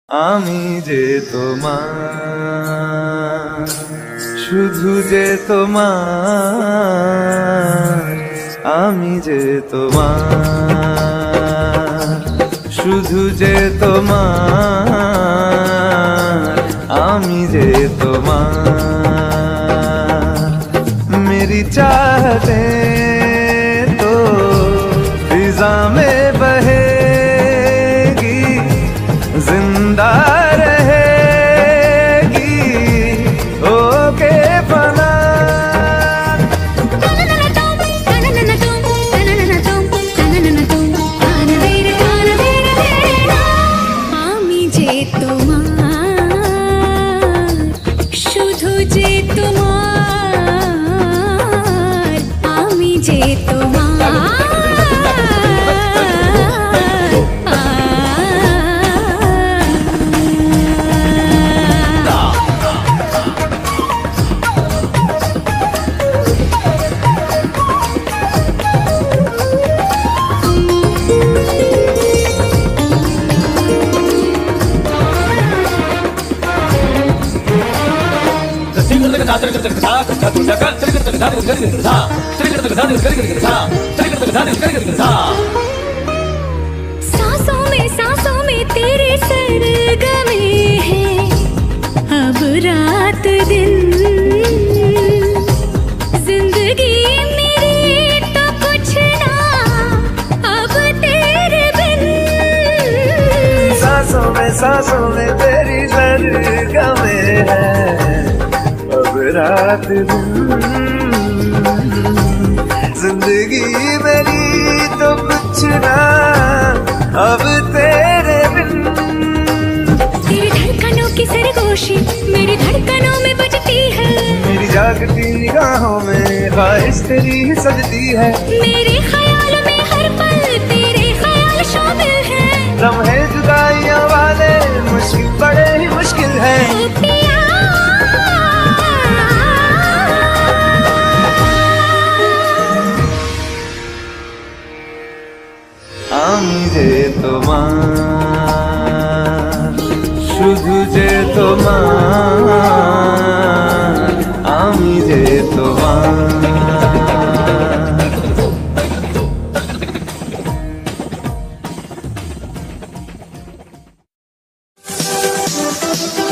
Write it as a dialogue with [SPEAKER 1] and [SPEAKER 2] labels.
[SPEAKER 1] আমি যে তোমার, শুধু যে তোমার, আমি যে তোমার, শুধু যে তোমার, আমি যে তোমার। मेरी चाहते तो फिजा में बहेगी, जिंदा रहेगी ओके फना।
[SPEAKER 2] आमी जे तुम्हार, शुधु जे तुम्हार, आमी जे तुम्हार। सांसों में तेरे सरगमे हैं, अब रात दिन। जिंदगी मेरी तो कुछ ना अब तेरे बिन।
[SPEAKER 1] सांसों में तेरी सरगमे हैं, अब रात दिन। जिंदगी मेरी तो कुछ ना अब तेरे बिन।
[SPEAKER 2] तेरी धड़कनों की सरगोशी मेरी धड़कनों में बजती है,
[SPEAKER 1] मेरी जागती निगाहों में ख्वाहिश तेरी ही सजती है।
[SPEAKER 2] मेरे ख्याल में हर पल तेरे ख्याल शामिल है।
[SPEAKER 1] लम्हे जुदाइयां वाले मुश्किल बड़े ही मुश्किल है। আমি যে তোমার, শুধু যে তোমার, আমি যে তোমার।